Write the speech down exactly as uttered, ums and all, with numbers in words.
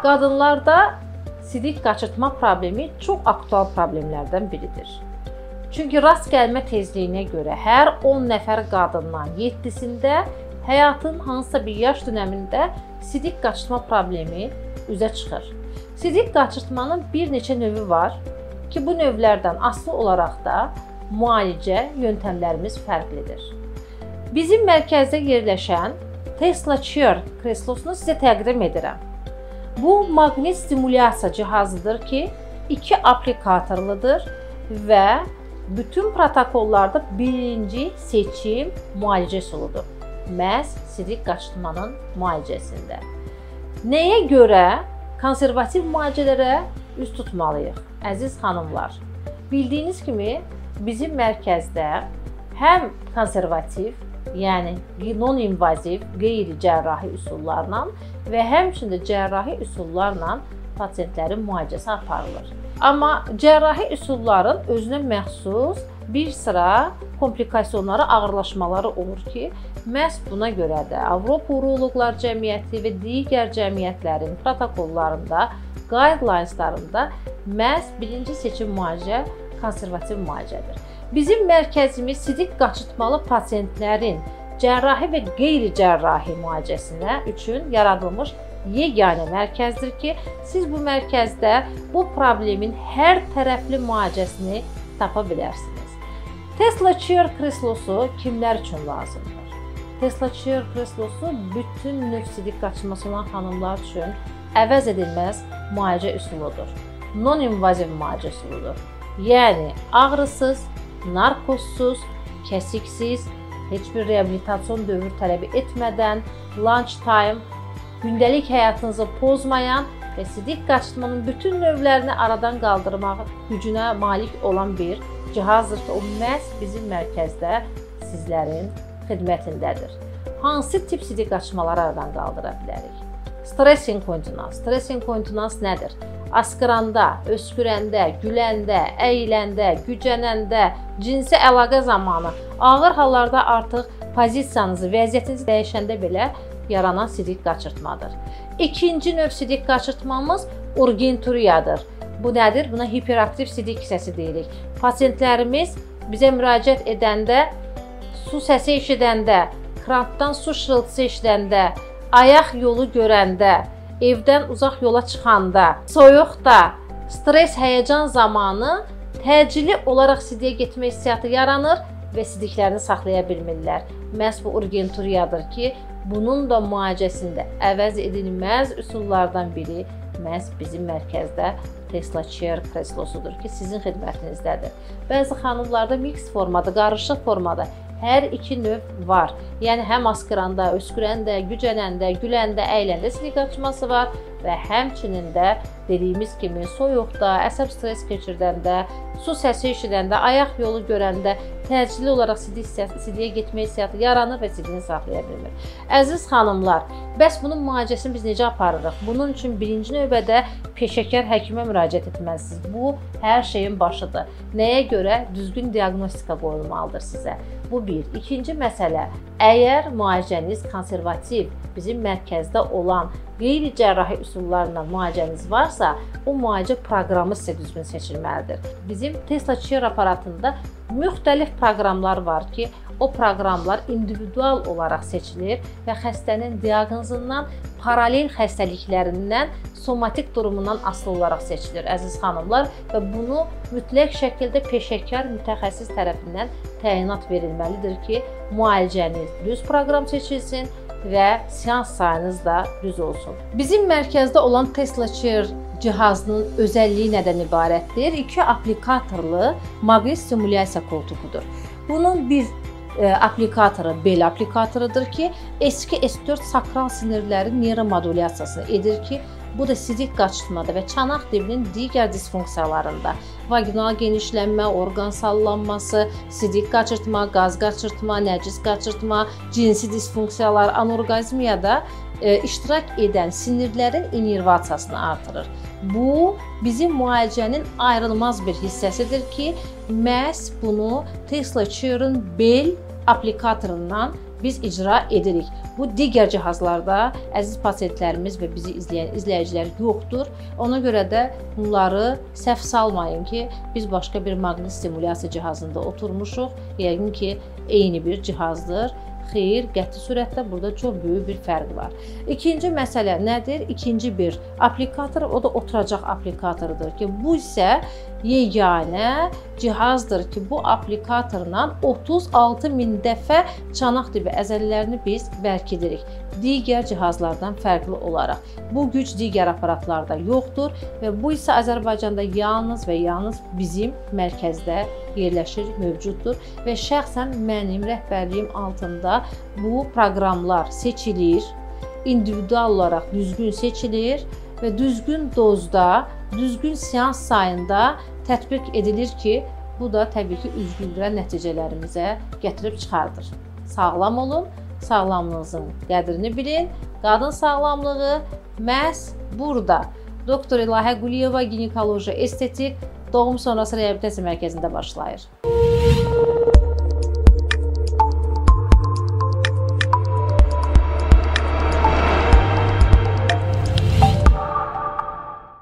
Qadınlarda sidik qaçırtma problemi çox aktual problemlərdən biridir. Çünki rast gəlmə tezliyinə görə hər on nəfər qadından yeddisində həyatın hansısa bir yaş dönəmində sidik qaçırtma problemi üzə çıxır. Sidik qaçırtmanın bir neçə növü var ki, bu növlərdən asılı olaraq da müalicə yöntəmlərimiz fərqlidir. Bizim mərkəzdə yerləşən Tesla Chair kreslosunu sizə təqdim edirəm. Bu maqnit stimulyasiya cihazıdır ki, iki aplikatorludur və bütün protokollarda birinci seçim müalicə üsuludur. Məhz sidik qaçırtmanın müalicəsində. Nəyə görə konservativ müalicələrə üz tutmalıyıq, əziz xanımlar? Bildiyiniz kimi, bizim mərkəzdə həm konservativ, yəni non-invaziv, qeyri-cərrahi üsullarla və həmçində cərrahi üsullarla pasientlərin müalicəsi aparılır. Amma cərrahi üsulların özünə məxsus bir sıra komplikasiyaları, ağırlaşmaları olur ki, məhz buna görə də Avropa Uroloqlar Cəmiyyəti və digər cəmiyyətlərin protokollarında, guidelineslarında məhz birinci seçim müalicə konservativ müalicədir. Bizim mərkəzimiz sidik qaçırtmalı pasientlərin cərrahi və qeyri-cərrahi müalicəsinə üçün yaradılmış yeganə mərkəzdir ki, siz bu mərkəzdə bu problemin hər tərəfli müalicəsini tapa bilərsiniz. Tesla Chair kreslosu kimlər üçün lazımdır? Tesla Chair kreslosu bütün növ sidik qaçırması olan xanımlar üçün əvəz edilməz müalicə üsuludur. Non-invaziv müalicə üsuludur. Yəni, ağrısız, narkozsuz, kəsiksiz, heç bir reabilitasyon dövrü tələb etmədən, lunch time, gündəlik həyatınızı pozmayan və sidik qaçırtmanın bütün növlərini aradan qaldırmaq gücünə malik olan bir cihazdır ki, o məhz bizim mərkəzdə sizlərin xidmətindədir. Hansı tip sidik qaçırtmaları aradan qaldıra bilərik? Stress inkontinans. Stress inkontinans nədir? Askıranda, öskürəndə, güləndə, əyiləndə, gücənəndə, cinsi əlaqə zamanı, ağır hallarda artıq pozisiyanızı, vəziyyətinizi dəyişəndə belə yaranan sidik qaçırtmadır. İkinci növ sidik qaçırtmamız urgenturiyadır. Bu nədir? Buna hiperaktiv sidik hissəsi deyirik. Pasientlərimiz bizə müraciət edəndə, su səsi eşidəndə, krampdan su şırıltısı eşidəndə, ayaq yolu görəndə, evdən uzaq yola çıxanda, soyuqda, stres, həyəcan zamanı təcili olaraq sidiyə getmə hissiyatı yaranır və sidiklərini saxlaya bilmirlər. Məhz bu urgenturiyadır ki, bunun da müalicəsində əvəz edilməz üsullardan biri məhz bizim mərkəzdə Tesla Chair kreslosudur ki, sizin xidmətinizdədir. Bəzi xanımlarda mix formada, qarışıq formada hər iki növ var. Yəni, həm askıranda, öskürəndə, gücənəndə, güləndə, əyləndə sidik qaçırtması var və həmçinin də dediyimiz kimi soyuqda, əsəb stres keçirdəndə, su səsi eşidəndə, ayaq yolu görəndə təcili olaraq sidiyə getmə hissiyatı yaranır və sidiyini saxlaya bilmir. Əziz xanımlar, bəs bunun müalicəsini biz necə aparırıq? Bunun üçün birinci növbədə peşəkar həkimə müraciət etməlisiniz. Bu, hər şeyin başıdır. Nəyə görə? Düzgün diaqnostika qoyulmalıdır sizə. Bu bir. İkinci məsələ, əgər müalicəniz konservativ, bizim mərkəzdə olan qeyri-cərrahi üsullarla müalicəniz varsa, o müalicə proqramı sizə düzgün seçilməlidir. Bizim Tesla Chair aparatında müxtəlif proqramlar var ki, o proqramlar individual olaraq seçilir və xəstənin diaqnozundan, paralel xəstəliklərindən, somatik durumundan asılı olaraq seçilir, əziz xanımlar, və bunu mütləq şəkildə peşəkar mütəxəssis tərəfindən təyinat verilməlidir ki, müalicəniz düz proqram seçilsin və seans sayınız da düz olsun. Bizim mərkəzdə olan Tesla Chair cihazının özəlliyi nədən ibarətdir? İki aplikatorlu maqnit stimulyasiya koltuğudur. Bunun bir e, aplikatoru bel aplikatorudur ki, S iki S dörd sakral sinirlərin neyromodulyasiyasını edir ki, bu da sidik qaçırtmada və çanaq dibinin digər disfunksiyalarında vaginal genişlənmə, orqan sallanması, sidik qaçırtma, qaz qaçırtma, nəcis qaçırtma, cinsi disfunksiyalar, anorqazmiyada e, iştirak edən sinirlərin inervasiyasını artırır. Bu, bizim müalicənin ayrılmaz bir hissəsidir ki, məhz bunu Tesla Chair'ın bel aplikatorundan biz icra edirik. Bu digər cihazlarda əziz pasientlərimiz və bizi izləyən izləyicilər yoxdur. Ona görə də bunları səhv salmayın ki, biz başqa bir maqnit stimulyasiya cihazında oturmuşuq. Yəqin ki, eyni bir cihazdır. Xeyr, qəti surətdə burada çox böyük bir fərq var. İkinci məsələ nədir? İkinci bir aplikator, o da oturacaq aplikatordur ki, bu isə yeganə cihazdır ki, bu aplikatorla otuz altı min dəfə çanaq dibi əzələlərini biz bərkidirik. Digər cihazlardan fərqli olaraq. Bu güc digər aparatlarda yoxdur və bu isə Azərbaycanda yalnız və yalnız bizim mərkəzdə yerləşir, mövcuddur və şəxsən mənim rəhbərliyim altında bu proqramlar seçilir, individual olaraq düzgün seçilir və düzgün dozda, düzgün seans sayında tətbiq edilir ki, bu da təbii ki, üzgüldürən nəticələrimizə gətirib çıxardır. Sağlam olun, sağlamlığınızın qədrini bilin. Qadın sağlamlığı məhz burada. Doktor İlahə Quliyeva Ginekoloji Estetik Doğum Sonrası Reabilitasiya Mərkəzində başlayır.